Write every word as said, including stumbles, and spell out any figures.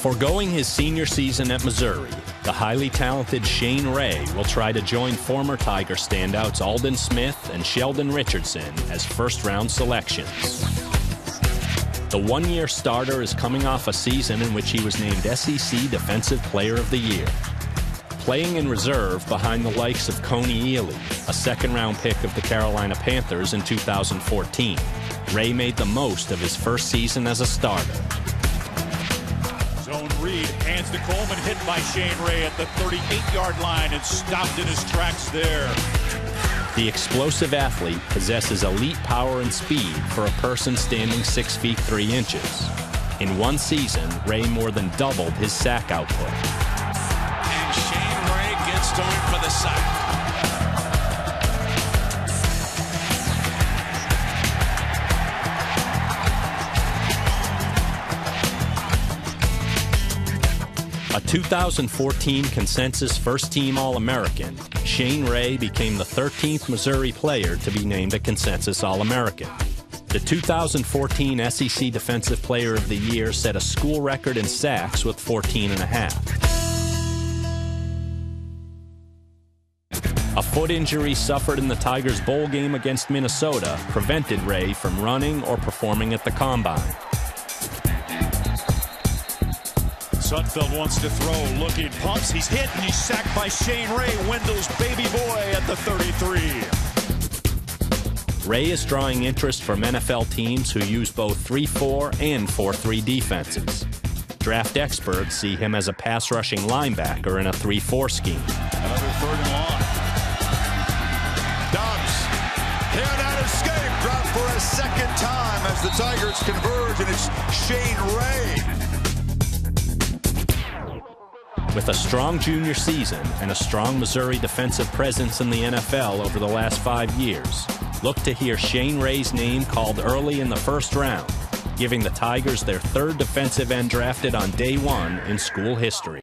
Foregoing his senior season at Missouri, the highly talented Shane Ray will try to join former Tiger standouts Aldon Smith and Sheldon Richardson as first-round selections. The one-year starter is coming off a season in which he was named S E C Defensive Player of the Year. Playing in reserve behind the likes of Coney Ealy, a second-round pick of the Carolina Panthers in two thousand fourteen, Ray made the most of his first season as a starter. Zone read, hands to Coleman, hit by Shane Ray at the thirty-eight yard line and stopped in his tracks there. The explosive athlete possesses elite power and speed for a person standing six feet three inches. In one season, Ray more than doubled his sack output. And Shane Ray gets to him for the sack. A two thousand fourteen consensus first-team All-American, Shane Ray became the thirteenth Missouri player to be named a consensus All-American. The two thousand fourteen S E C Defensive Player of the Year set a school record in sacks with fourteen and a half. A foot injury suffered in the Tigers' bowl game against Minnesota prevented Ray from running or performing at the Combine. Sudfeld wants to throw, looking, pumps, he's hit, and he's sacked by Shane Ray, Wendell's baby boy at the thirty-three. Ray is drawing interest from N F L teams who use both three four and four three defenses. Draft experts see him as a pass-rushing linebacker in a three four scheme. Another third and long. Dobbs, cannot escape, dropped for a second time as the Tigers converge, and it's Shane Ray. With a strong junior season and a strong Missouri defensive presence in the N F L over the last five years, look to hear Shane Ray's name called early in the first round, giving the Tigers their third defensive end drafted on day one in school history.